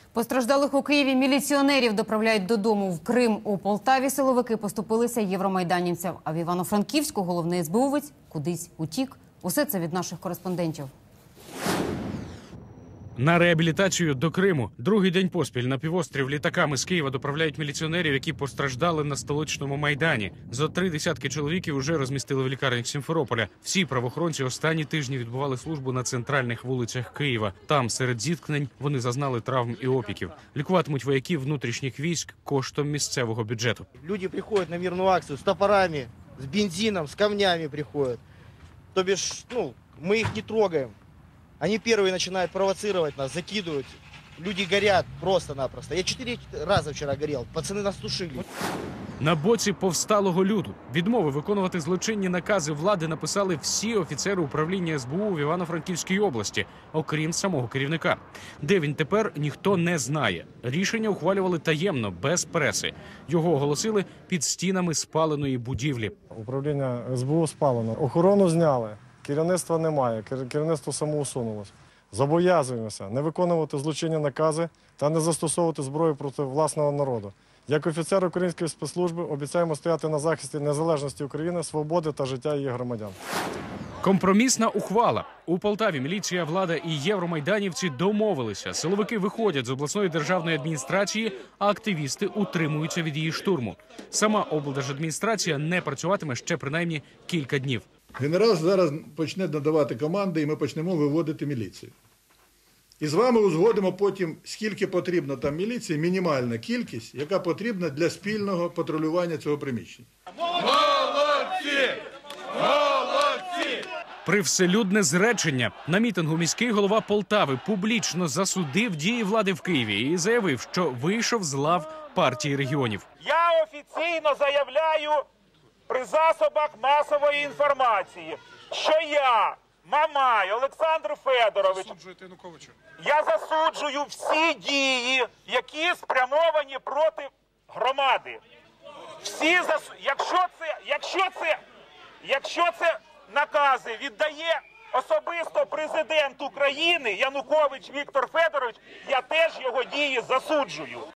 Постраждалих у Києві міліціонерів доправляють додому. В Крим у Полтаві силовики поступилися євромайданівцям, а в Івано-Франківську головний СБУвець кудись утік. Усе це від наших кореспондентів. На реабілітацію до Криму. Другий день поспіль на півострів літаками з Києва доправляють міліціонерів, які постраждали на столичному Майдані. Зо 3 десятки чоловіків уже розмістили в лікарнях Сімферополя. Всі правоохоронці останні тижні відбували службу на центральних вулицях Києва. Там, серед зіткнень, вони зазнали травм і опіків. Лікуватимуть вояків внутрішніх військ коштом місцевого бюджету. Люди приходять на мирну акцію з топорами, з бензином, з камнями приходять. Тобто, ми їх не трогаємо. Они первые начинают провоцировать нас, закидывать. Люди горят просто-напросто. Я 4 раза вчера горел, пацаны нас тушили. На боці повсталого люду. Відмови виконувати злочинні накази влади написали всі офіцери управління СБУ в Івано-Франківській області, окрім самого керівника. Де він тепер, ніхто не знає. Рішення ухвалювали таємно, без преси. Його оголосили під стінами спаленої будівлі. Управління СБУ спалено. Охорону зняли. Керівництва немає, керівництво самоусунулося. Зобов'язуємося не виконувати злочинні накази та не застосовувати зброю проти власного народу. Як офіцер української спецслужби обіцяємо стояти на захисті незалежності України, свободи та життя її громадян. Компромісна ухвала. У Полтаві міліція, влада і євромайданівці домовилися. Силовики виходять з обласної державної адміністрації, а активісти утримуються від її штурму. Сама облдержадміністрація не працюватиме ще принаймні кілька днів. Генерал зараз почне надавати команди, і ми почнемо виводити міліцію. І з вами узгодимо потім, скільки потрібно там міліції, мінімальна кількість, яка потрібна для спільного патрулювання цього приміщення. Молодці! Молодці! Привселюдне зречення. На мітингу міський голова Полтави публічно засудив дії влади в Києві і заявив, що вийшов з лав партії регіонів. Я офіційно заявляю при засобах масової інформації, що я, Мамай Олександр Федорович, я засуджую всі дії, які спрямовані проти громади. Якщо це накази віддає особисто президент України Янукович Віктор Федорович, я теж його дії засуджую.